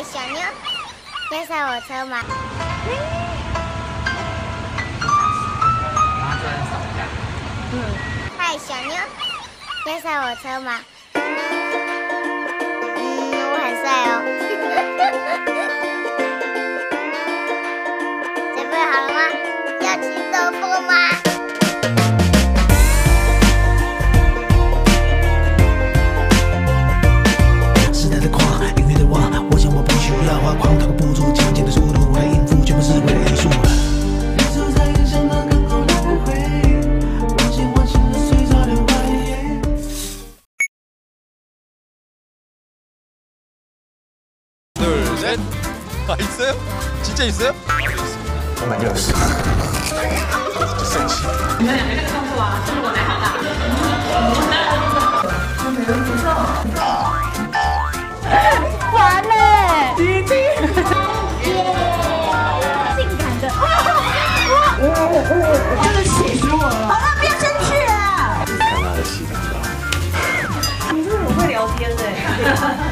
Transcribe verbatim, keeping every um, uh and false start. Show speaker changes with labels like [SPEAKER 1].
[SPEAKER 1] 小妞，要上我车吗？嗯。嗨，小妞，要上我车吗？嗯，我很帅哦。准备好了吗？要去兜风吗？
[SPEAKER 2] 狂跳个步骤，渐渐的速度来应付，全部是为了艺术。日出在影响那更后来回，忘记忘记了最早的怀疑。
[SPEAKER 3] 둘 셋. 아 있어요? 진짜 있어요?
[SPEAKER 2] 我买六十。就生气。
[SPEAKER 4] 你们两个这个动作啊，中国来好大。真没人不上。完嘞！滴滴。性感的。真的气死我了！好了，不要生气了。
[SPEAKER 2] 看他的戏，看到。
[SPEAKER 4] 你真的很会聊天嘞。